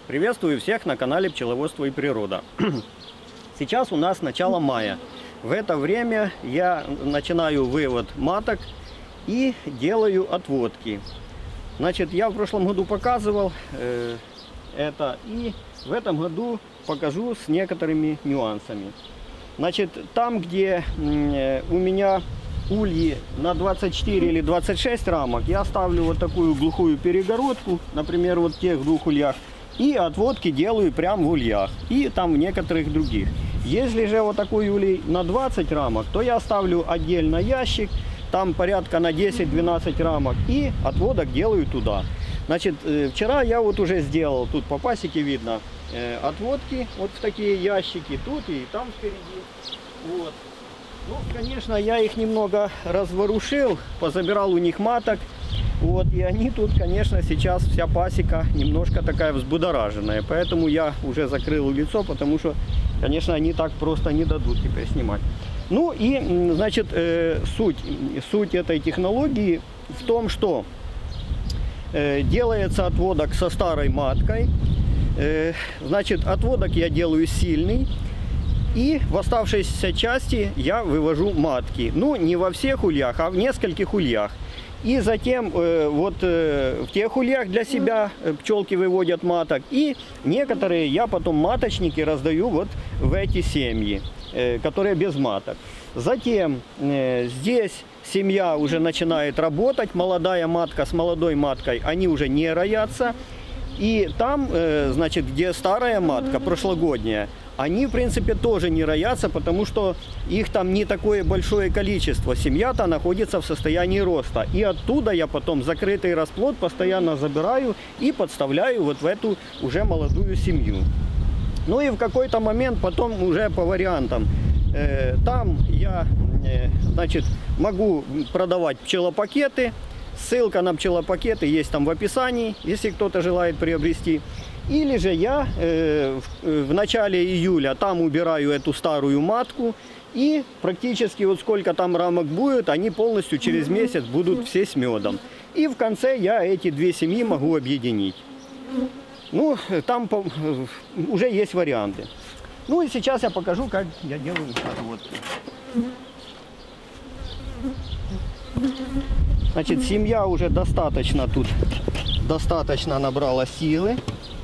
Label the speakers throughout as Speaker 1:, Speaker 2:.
Speaker 1: Приветствую всех на канале Пчеловодство и природа. Сейчас у нас начало мая. В это время я начинаю вывод маток и делаю отводки. Значит, я в прошлом году показывал это, и в этом году покажу с некоторыми нюансами. Значит, там, где у меня ульи на 24 или 26 рамок, я ставлю вот такую глухую перегородку, например, вот в тех двух ульях, и отводки делаю прямо в ульях, и там в некоторых других. Если же вот такой улей на 20 рамок, то я ставлю отдельно ящик, там порядка на 10-12 рамок, и отводок делаю туда. Значит, вчера я вот уже сделал, тут по пасеке видно, отводки вот в такие ящики, тут и там впереди. Вот. Ну, конечно, я их немного разворушил, позабирал у них маток. Вот, и они тут, конечно, сейчас вся пасека немножко такая взбудораженная. Поэтому я уже закрыл лицо, потому что, конечно, они так просто не дадут теперь снимать. Ну и, значит, суть этой технологии в том, что делается отводок со старой маткой. Значит, отводок я делаю сильный. И в оставшейся части я вывожу матки. Ну, не во всех ульях, а в нескольких ульях. И затем в тех ульях для себя пчелки выводят маток. И некоторые я потом маточники раздаю вот в эти семьи, которые без маток. Затем здесь семья уже начинает работать. Молодая матка с молодой маткой, они уже не роятся. И там, значит, где старая матка, прошлогодняя, они, в принципе, тоже не роятся, потому что их там не такое большое количество. Семья-то находится в состоянии роста. И оттуда я потом закрытый расплод постоянно забираю и подставляю вот в эту уже молодую семью. Ну и в какой-то момент потом уже по вариантам. Там я, значит, могу продавать пчелопакеты. Ссылка на пчелопакеты есть там в описании, если кто-то желает приобрести. Или же я в начале июля там убираю эту старую матку. И практически вот сколько там рамок будет, они полностью через месяц будут все с медом. И в конце я эти две семьи могу объединить. Ну, там уже есть варианты. Ну и сейчас я покажу, как я делаю отводки. Значит, семья уже достаточно набрала силы.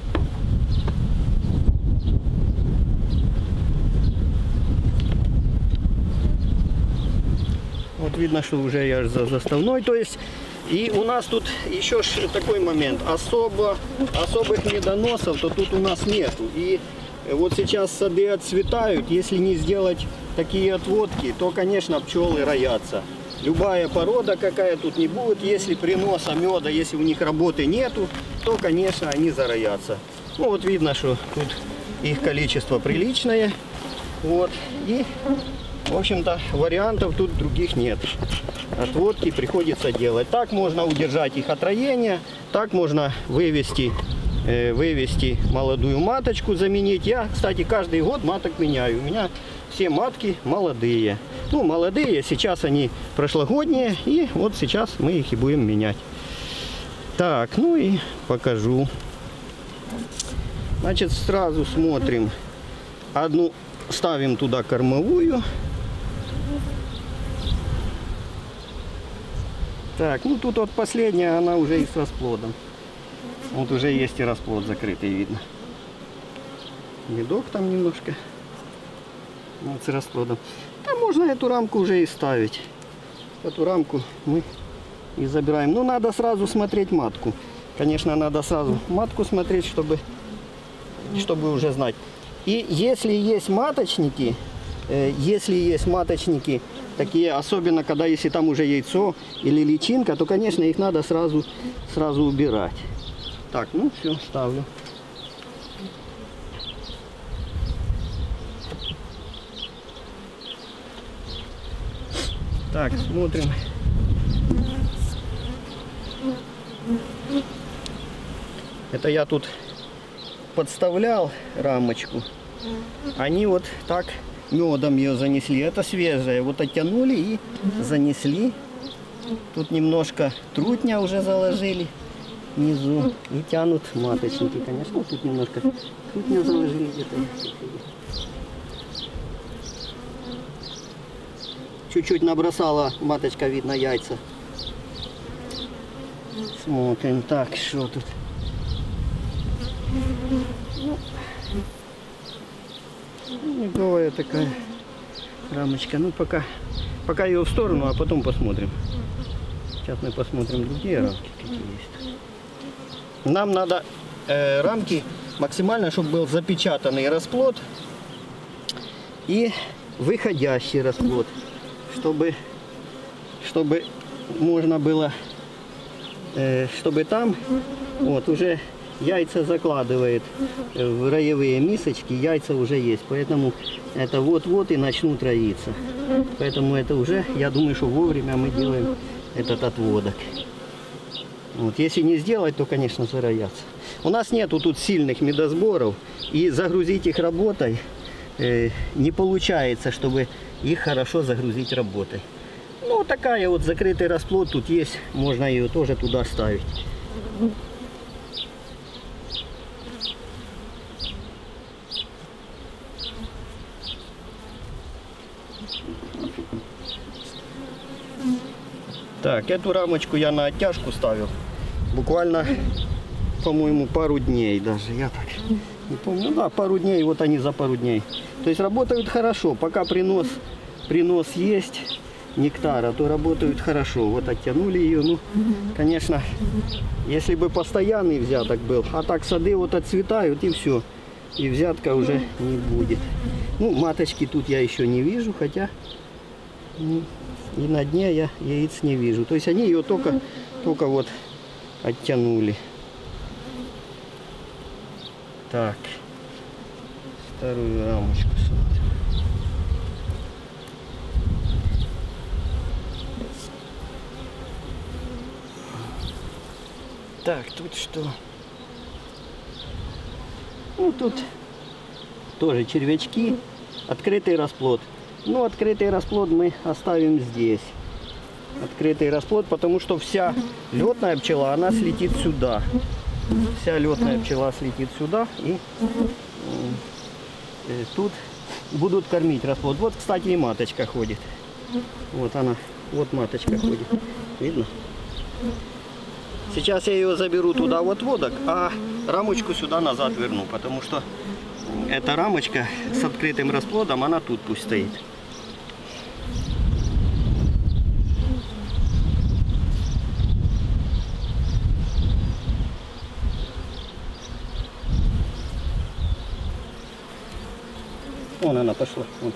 Speaker 1: Вот видно, что уже я за заставной, то есть, и у нас тут еще такой момент, особых медоносов, то тут у нас нету. И вот сейчас сады отцветают, если не сделать такие отводки, то, конечно, пчелы роятся. Любая порода какая тут не будет, если приноса меда, если у них работы нету, то, конечно, они зароятся. Ну вот видно, что тут их количество приличное. Вот, и, в общем-то, вариантов тут других нет. Отводки приходится делать. Так можно удержать их от роения, так можно вывести молодую маточку, заменить. Я, кстати, каждый год маток меняю. У меня все матки молодые. Ну, молодые, сейчас они прошлогодние, и вот сейчас мы их и будем менять. Так, ну и покажу. Значит, сразу смотрим. Одну ставим туда кормовую. Так, ну тут вот последняя, она уже и с расплодом. Вот уже есть и расплод закрытый, видно. Медок там немножко. Вот с расплодом. Да можно эту рамку уже и ставить. Эту рамку мы и забираем. Но надо сразу смотреть матку. Конечно, надо сразу матку смотреть, чтобы уже знать. И если есть маточники, такие, особенно когда если там уже яйцо или личинка, то, конечно, их надо сразу убирать. Так, ну все, ставлю. Так, смотрим. Это я тут подставлял рамочку. Они вот так медом ее занесли. Это свежее. Вот оттянули и занесли. Тут немножко трутня уже заложили. внизу. И тянут маточники, конечно. Вот тут немножко, тут не заложили где-то. Чуть-чуть набросала маточка, видно, яйца. Смотрим, так, что тут. Неплохая такая рамочка. Ну, пока ее в сторону, а потом посмотрим. Сейчас мы посмотрим другие рамки, какие есть. Нам надо рамки максимально, чтобы был запечатанный расплод и выходящий расплод, чтобы можно было, чтобы там вот уже яйца закладывает в роевые мисочки, яйца уже есть, поэтому это вот-вот и начнут роиться. Поэтому это уже, я думаю, что вовремя мы делаем этот отводок. Вот. Если не сделать, то, конечно, зароятся. У нас нету тут сильных медосборов, и загрузить их работой не получается, чтобы их хорошо загрузить работой. Ну, такая вот закрытый расплод тут есть, можно ее тоже туда ставить. Так, эту рамочку я на оттяжку ставил. Буквально, по-моему, пару дней даже. Я так не помню. Да, пару дней, вот они за пару дней. То есть работают хорошо. Пока принос есть нектара, то работают хорошо. Вот оттянули ее. Ну, конечно, если бы постоянный взяток был. А так сады вот отцветают и все. И взятка уже не будет. Ну, маточки тут я еще не вижу, хотя... И на дне я яиц не вижу. То есть они ее только вот оттянули. Так. Вторую рамочку смотрим. Так, тут что? Ну, тут тоже червячки. Открытый расплод. Ну, открытый расплод мы оставим здесь. Открытый расплод, потому что вся летная пчела, она слетит сюда. Вся летная пчела слетит сюда, и тут будут кормить расплод. Вот, кстати, и маточка ходит. Вот она, вот маточка ходит. Видно? Сейчас я ее заберу туда в отводок, а рамочку сюда назад верну, потому что эта рамочка с открытым расплодом, она тут пусть стоит. Вон она пошла. Вон.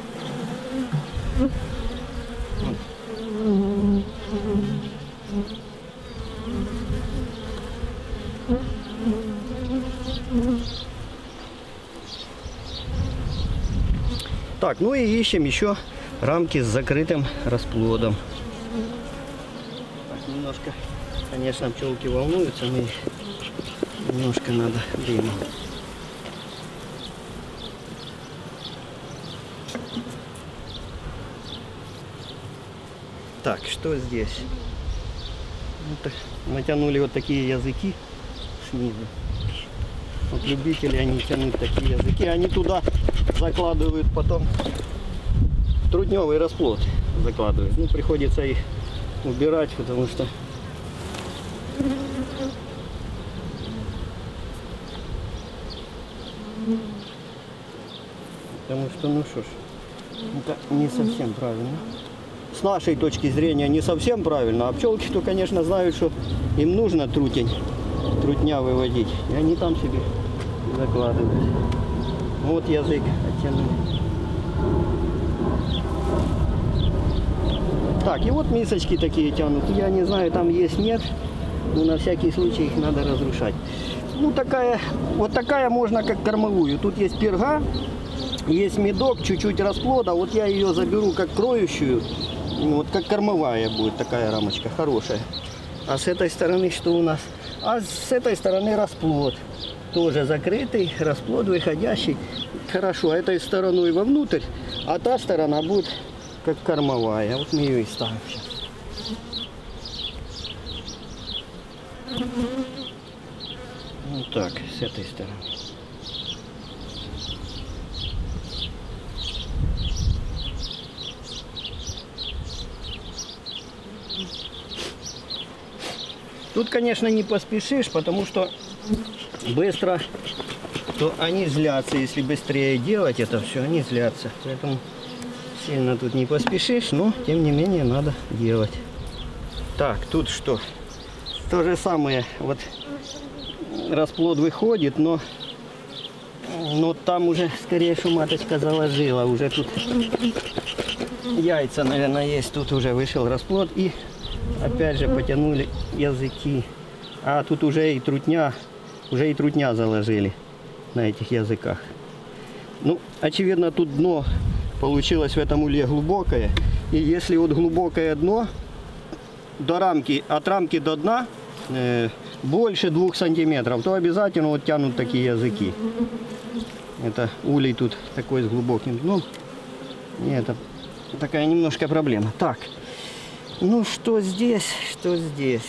Speaker 1: Так, ну и ищем еще рамки с закрытым расплодом. Так, немножко, конечно, пчелки волнуются, но немножко надо дыма. Так, что здесь? Вот, натянули вот такие языки снизу. Вот любители, они тянут такие языки, они туда закладывают потом трудневый расплод закладывают. Ну, приходится их убирать, потому что ну что ж, это не совсем правильно. С нашей точки зрения не совсем правильно, а пчелки-то, конечно, знают, что им нужно трутня выводить, и они там себе закладывают. Вот язык оттянули. Так, и вот мисочки такие тянут. Я не знаю, там есть, нет, но на всякий случай их надо разрушать. Ну, вот такая можно как кормовую. Тут есть перга, есть медок, чуть-чуть расплода. Вот я ее заберу как кроющую. Вот как кормовая будет такая рамочка, хорошая. А с этой стороны что у нас? А с этой стороны расплод. Тоже закрытый, расплод выходящий. Хорошо, этой стороной вовнутрь, а та сторона будет как кормовая. Вот мы ее и ставим сейчас. Вот так, с этой стороны. Тут, конечно, не поспешишь, потому что быстро, то они злятся. Если быстрее делать это все, они злятся. Поэтому сильно тут не поспешишь, но тем не менее надо делать. Так, тут что? То же самое. Вот расплод выходит, но там уже скорее что маточка заложила. Уже тут яйца, наверное, есть. Тут уже вышел расплод и опять же потянули языки. А тут уже и трутня заложили на этих языках. Ну, очевидно, тут дно получилось в этом улье глубокое. И если вот глубокое дно, от рамки до дна больше 2 сантиметров, то обязательно вот тянут такие языки. Это улей тут такой с глубоким дном. И это такая немножко проблема. Так, ну что здесь, что здесь?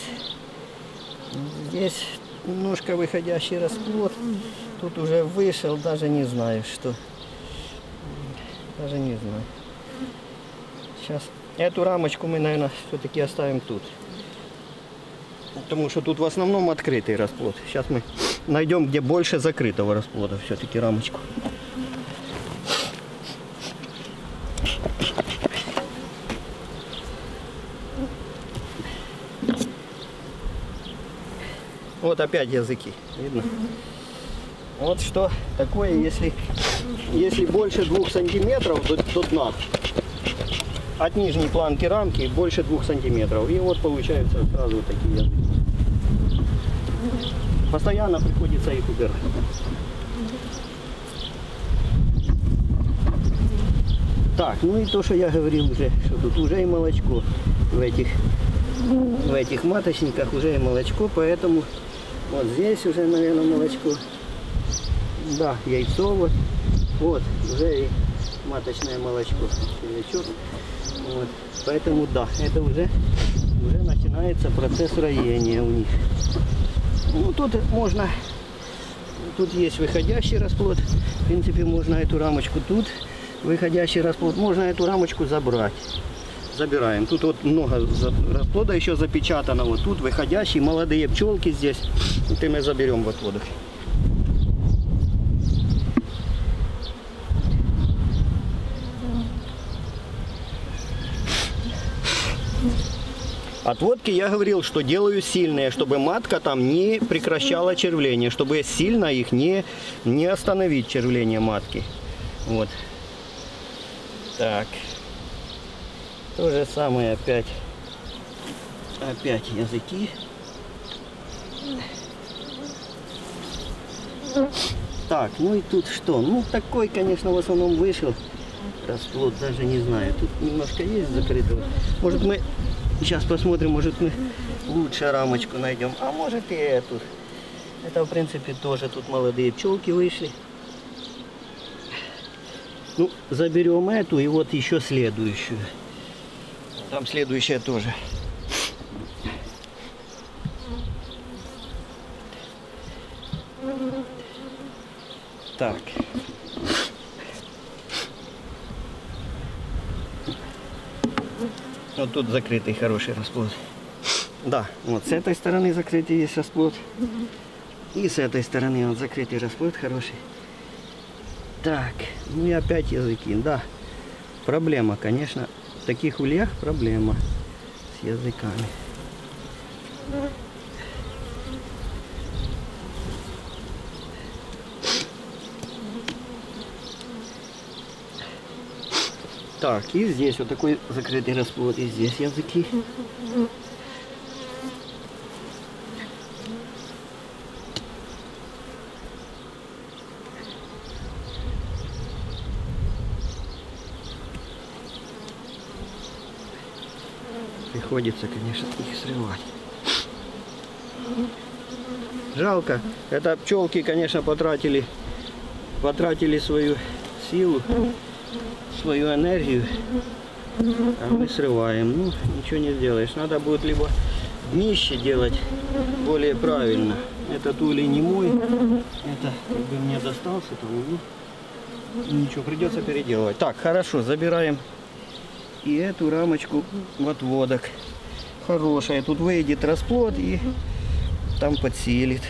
Speaker 1: Здесь немножко выходящий расплод. Тут уже вышел, даже не знаю что. Даже не знаю. Сейчас эту рамочку мы, наверное, все-таки оставим тут. Потому что тут в основном открытый расплод. Сейчас мы найдем, где больше закрытого расплода, все-таки рамочку. Вот опять языки, видно? Вот что такое, если больше 2 сантиметров до дна, от нижней планки рамки больше 2 сантиметров. И вот получаются сразу вот такие языки. Постоянно приходится их убирать. Так, ну и то, что я говорил уже, что тут уже и молочко в этих маточниках, уже и молочко, поэтому вот здесь уже, наверное, молочко. Да, яйцо вот уже и маточное молочко. Вот. Поэтому да, это уже начинается процесс роения у них. Ну тут можно, тут есть выходящий расплод. В принципе, можно эту рамочку тут, выходящий расплод, можно эту рамочку забрать. Забираем. Тут вот много расплода еще запечатано. Вот тут выходящие, молодые пчелки здесь. Вот и мы заберем в отводах. Отводки я говорил, что делаю сильные, чтобы матка там не прекращала червление, чтобы сильно их не остановить, червление матки. Вот. Так. То же самое опять языки. Так, ну и тут что? Ну такой, конечно, в основном вышел расплод, даже не знаю. Тут немножко есть закрытого. Может мы сейчас посмотрим, может мы лучше рамочку найдем. А может и эту. Это в принципе тоже тут молодые пчелки вышли. Ну, заберем эту и вот еще следующую. Там следующая тоже. Так. Вот тут закрытый хороший расплод. Да, вот с этой стороны закрытый есть расплод. И с этой стороны вот закрытый расплод хороший. Так, ну и опять языки. Да, проблема, конечно. В таких ульях проблема с языками. Так, и здесь вот такой закрытый расплод, и здесь языки. Приходится, конечно, их срывать. Жалко. Это пчелки, конечно, потратили свою силу, свою энергию, а мы срываем. Ну, ничего не сделаешь. Надо будет либо днище делать более правильно. Этот улей не мой, это как бы мне достался, там, ничего, придется переделывать. Так, хорошо, забираем и эту рамочку в отводок. Хорошая, тут выйдет расплод и там подселит.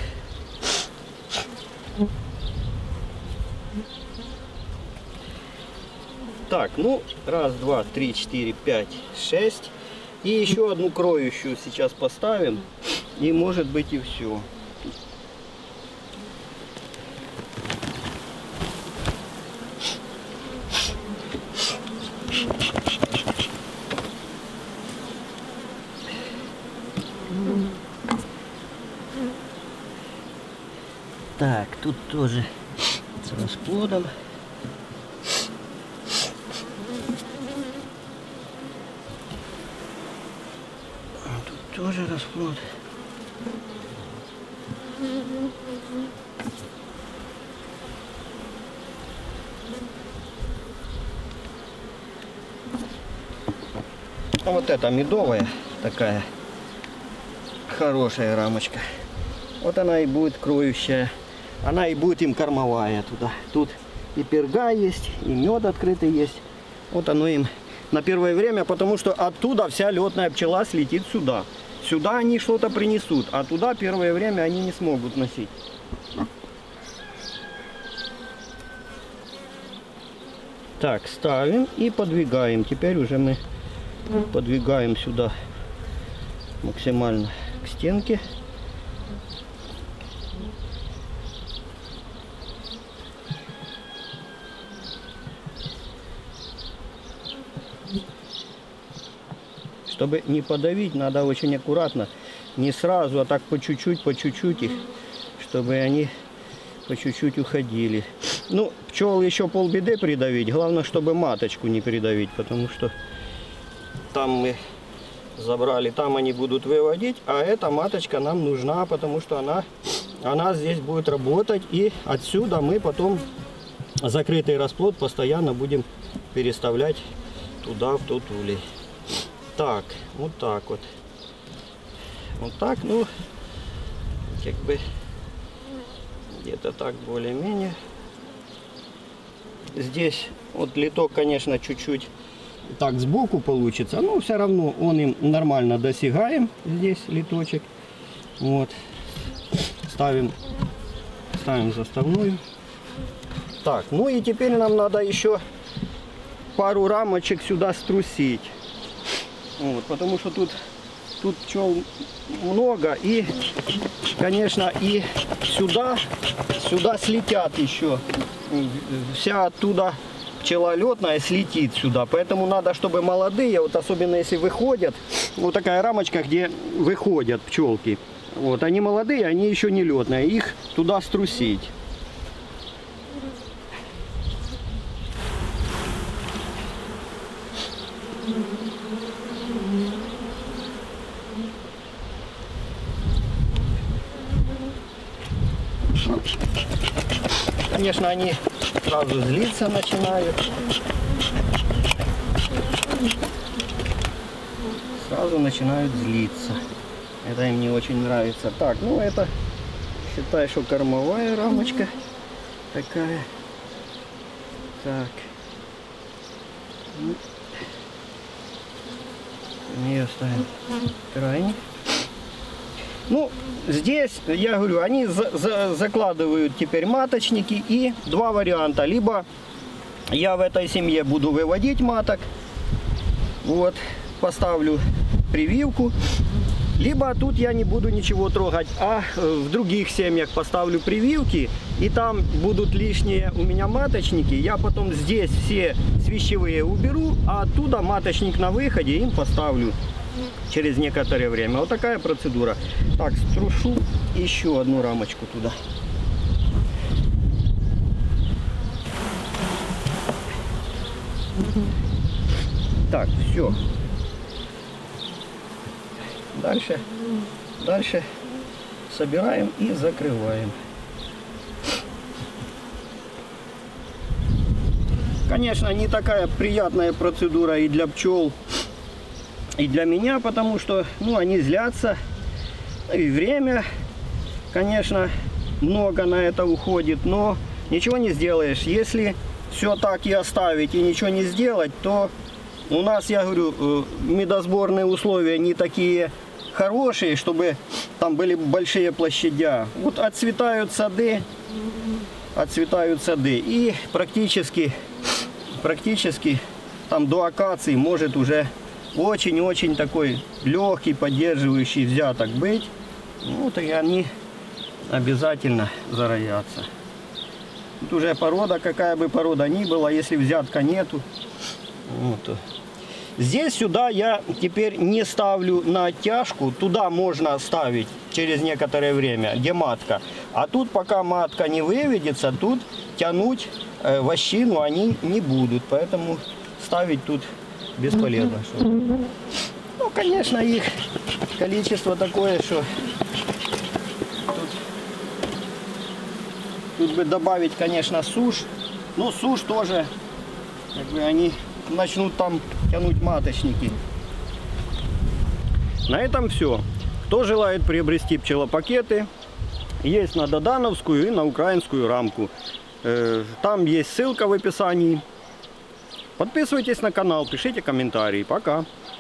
Speaker 1: Так, ну, раз, два, три, четыре, пять, шесть. И еще одну кроющую сейчас поставим. И может быть и все. Так, тут тоже с расплодом. Тут тоже расплод. А вот эта медовая такая хорошая рамочка. Вот она и будет кроющая. Она и будет им кормовая туда. Тут и перга есть, и мед открытый есть. Вот оно им на первое время, потому что оттуда вся летная пчела слетит сюда. Сюда они что-то принесут, а туда первое время они не смогут носить. Так, ставим и подвигаем. Теперь уже мы подвигаем сюда максимально к стенке. Чтобы не подавить, надо очень аккуратно, не сразу, а так по чуть-чуть их, чтобы они по чуть-чуть уходили. Ну, пчел еще полбеды придавить, главное, чтобы маточку не придавить, потому что там мы забрали, там они будут выводить, а эта маточка нам нужна, потому что она здесь будет работать, и отсюда мы потом закрытый расплод постоянно будем переставлять туда, в тот улей. Так, вот так вот. Вот так, ну, как бы, где-то так более-менее. Здесь вот литок, конечно, чуть-чуть так сбоку получится, но все равно он им нормально досягаем. Здесь литочек. Вот. Ставим заставную. Так, ну и теперь нам надо еще пару рамочек сюда струсить. Вот, потому что тут пчел много, и, конечно, и сюда слетят еще. Вся оттуда пчела летная слетит сюда. Поэтому надо, чтобы молодые, вот особенно если выходят, вот такая рамочка, где выходят пчелки. Вот, они молодые, они еще не летные, их туда струсить. Конечно, они сразу злиться начинают. Сразу начинают злиться. Это им не очень нравится. Так, ну это, считай, что кормовая рамочка такая. Так. Не оставим крайне. Ну, здесь, я говорю, они закладывают теперь маточники, и два варианта. Либо я в этой семье буду выводить маток, вот, поставлю прививку, либо тут я не буду ничего трогать, а в других семьях поставлю прививки, и там будут лишние у меня маточники. Я потом здесь все свищевые уберу, а оттуда маточник на выходе им поставлю через некоторое время. Вот такая процедура. Так, струшу еще одну рамочку туда. Так, все. Дальше собираем и закрываем. Конечно, не такая приятная процедура и для пчел, и для меня, потому что, ну, они злятся. Ну и время, конечно, много на это уходит, но ничего не сделаешь. Если все так и оставить и ничего не сделать, то у нас, я говорю, медосборные условия не такие хорошие, чтобы там были большие площадя. Вот отцветают сады и практически там до акации может уже очень-очень такой легкий, поддерживающий взяток быть. Вот и они обязательно зароятся. Тут уже порода, какая бы порода ни была, если взятка нету. Вот. Здесь сюда я теперь не ставлю на оттяжку. Туда можно ставить через некоторое время, где матка. А тут пока матка не выведется, тут тянуть вощину они не будут. Поэтому ставить тут бесполезно. Ну, конечно, их количество такое, что тут бы добавить, конечно, сушь. Но сушь тоже, как бы они начнут там тянуть маточники. На этом все. Кто желает приобрести пчелопакеты, есть на додановскую и на украинскую рамку. Там есть ссылка в описании. Подписывайтесь на канал, пишите комментарии. Пока.